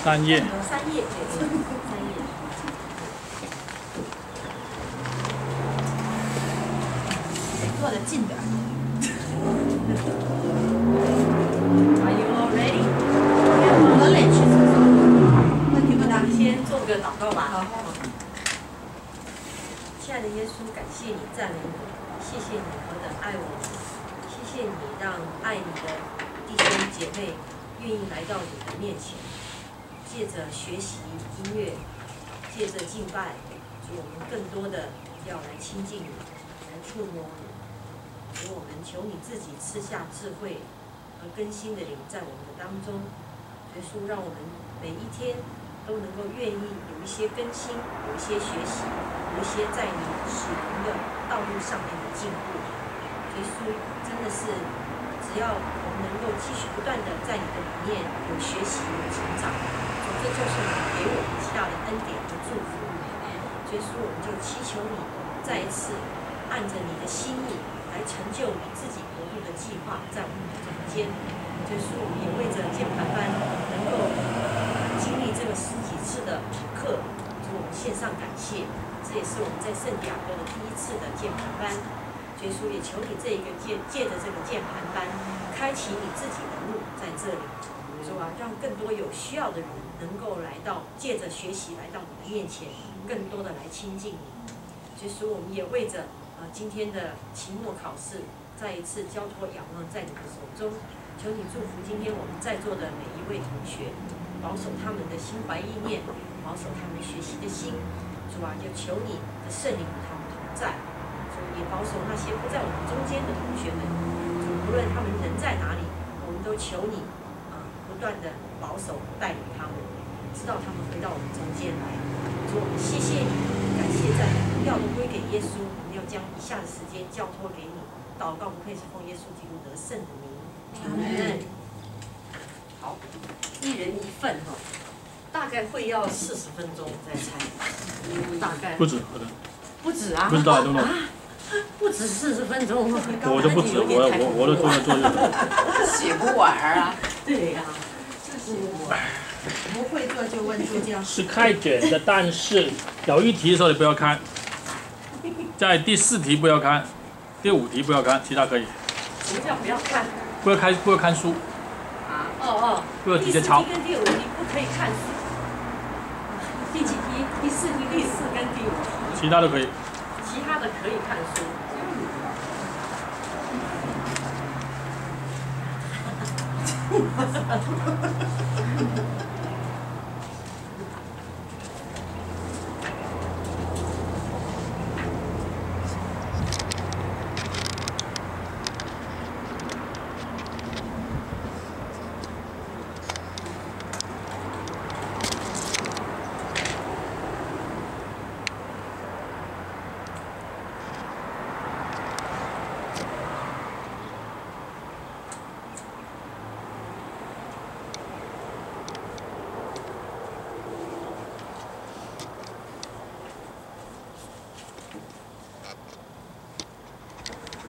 3页。 3页，对，3页。坐得近点。Are you all ready？ 我得去厕所。问题不大，先做个祷告吧。好。亲爱的耶稣，感谢你，赞美你，谢谢你何等爱我们，谢谢你让爱你的弟兄姐妹愿意来到你的面前，借着学习音乐，借着敬拜，主我们更多的要来亲近你，来触摸你。主我们求你自己赐下智慧和更新的灵在我们的当中，耶稣让我们每一天都能够愿意有一些更新，有一些学习，有一些在你属灵的道路上面的进步。耶稣真的是，只要我们能够继续不断的在你的里面有学习、有成长，这就是你给我们下的恩典和祝福。耶稣，我们就祈求你再一次按着你的心意来成就你自己国度的计划，在我们的中间。耶稣，我们也为着键盘班能够经历这个10几次的补课，主我们献上感谢。这也是我们在圣地亚哥的第1次的键盘班。耶稣也求你借着这个键盘班，开启你自己的路在这里，主啊，让更多有需要的人能够来到，借着学习来到你的面前，更多的来亲近你。耶稣，我们也为着今天的期末考试，再一次交托仰望在你的手中，求你祝福今天我们在座的每一位同学，保守他们的心怀意念，保守他们学习的心。主啊，就求你的圣灵与他们同在。也保守那些不在我们中间的同学们，无论他们人在哪里，我们都求你不断的保守带领他们，直到他们回到我们中间来。主，我们谢谢你，感谢赞美荣耀都归给耶稣。我们要将以下的时间交托给你，祷告不配是奉耶稣基督得胜的名。阿门。好，1人1份哈，大概会要40分钟再猜，大概不止， 不止啊， 不知道多少。 不止40分钟， 我就不止，我都坐在坐着， 写不完啊。 对呀，就是我不会做就问助教。 是开卷的，但是有一题的时候你不要看，在第4题不要看，第5题不要看，其他可以。 什么叫不要看？ 不要看书。 啊？ 不要直接抄。 第4题跟第5题不可以看书。第几题？第4题、第4跟第5题。 其他都可以。 其他的可以看书。